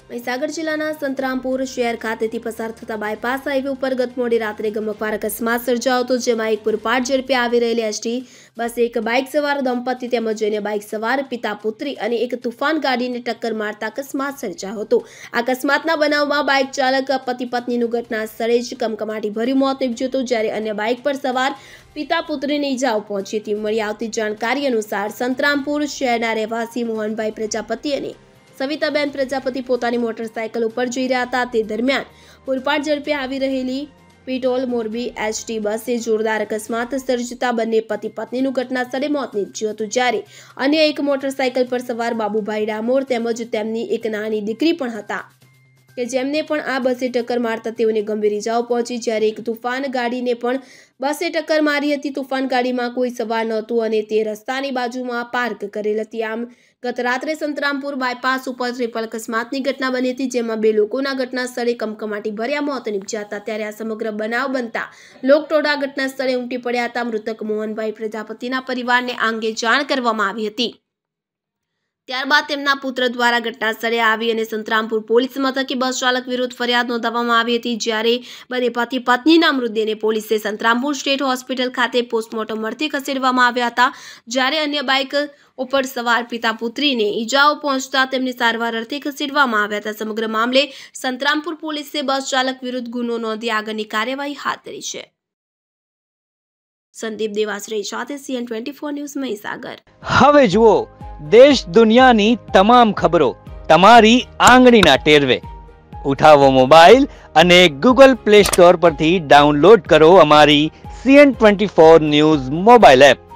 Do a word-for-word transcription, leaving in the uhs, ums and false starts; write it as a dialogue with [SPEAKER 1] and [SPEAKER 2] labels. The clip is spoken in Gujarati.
[SPEAKER 1] મહીસાગર જિલ્લાના સંતરામપુર શહેર ખાતેથી પસાર થતા બાયપાસ હાઈવે ઉપર ગત મોડી રાત્રે ગમખ્વાર અકસ્માત સર્જાયો હતો, જેમાં એક પૂરપાટ ઝડપે આવી રહેલી એસટી બસે એક બાઇક સવાર દંપતી તેમજ અન્ય બાઇક સવાર પિતા પુત્રી અને એક તુફાન ગાડીને ટક્કર મારતા અકસ્માત સર્જાયો હતો। અકસ્માતના બનાવમાં બાઇક ચાલક પતિ પત્નીનું ઘટના સ્થળે જ કમકમાટી ભર્યું મોત નીપજ્યું હતું, જ્યારે અન્ય બાઇક પર સવાર પિતા પુત્રીને ઈજાઓ પહોંચી હતી। મળી આવતી જાણકારી અનુસાર સંતરામપુર શહેરના રહેવાસી મોહનભાઈ પ્રજાપતિ અને સવિતાબેન પ્રજાપતિ પોતાની મોટરસાયકલ ઉપર જઈ રહ્યા હતા। તે દરમિયાન પૂરપાટ ઝડપે આવી રહેલી પીટોલ મોરબી એસટી બસે જોરદાર અકસ્માત સર્જતા બંને પતિ પત્નીનું ઘટના સ્થળે મોત નીપજ્યું હતું, જ્યારે અન્ય એક મોટરસાયકલ પર સવાર બાબુભાઈ ડામોર તેમજ તેમની એક નાની દીકરી પણ હતા કે જેમને પણ આ બસે ટક્કર મારતા તેઓને ગંભીર ઈજાઓ પહોંચી, જ્યારે એક તુફાન ગાડીને પણ બસે ટક્કર મારી હતી। તુફાન ગાડીમાં કોઈ સવાર નહોતું અને તે રસ્તાની બાજુમાં પાર્ક કરેલ હતી। આમ ગત રાત્રે સંતરામપુર બાયપાસ ઉપર ટ્રિપલ અકસ્માતની ઘટના બની હતી, જેમાં બે લોકોના ઘટના સ્થળે કમકમાટી ભર્યા મોત નીપજ્યા હતા। ત્યારે આ સમગ્ર બનાવ બનતા લોકટોળા ઘટના સ્થળે ઉમટી પડ્યા હતા। મૃતક મોહનભાઈ પ્રજાપતિના પરિવારને આ અંગે જાણ કરવામાં આવી હતી। ત્યારબાદ તેમના પુત્ર દ્વારા ઘટના સ્થળે આવી અને સંતરામપુર પોલીસ મથકે બસ ચાલક વિરુદ્ધ ફરિયાદ નોંધાવવામાં આવી હતી, જ્યારે બંને પતિ પત્નીના મૃતદેહને પોલીસે સંતરામપુર સ્ટેટ હોસ્પિટલ ખાતે પોસ્ટમોર્ટમ અર્થે ખસેડવામાં આવ્યા હતા, જ્યારે અન્ય બાઇક ઉપર સવાર પિતા પુત્રીને ઈજાઓ પહોંચતા તેમને સારવાર અર્થે ખસેડવામાં આવ્યા હતા। સમગ્ર મામલે સંતરામપુર પોલીસે બસ ચાલક વિરુદ્ધ ગુનો નોંધી આગળની કાર્યવાહી હાથ ધરી છે। સંદીપ દેવાસરે સાથે CN twenty four news Mahisagar.
[SPEAKER 2] હવે જુઓ દેશ દુનિયાની તમામ ખબરો તમારી આંગળીના ટેરવે। ઉઠાવો મોબાઈલ અને ગૂગલ પ્લે સ્ટોર પરથી ડાઉનલોડ કરો અમારી CN twenty four news mobile app.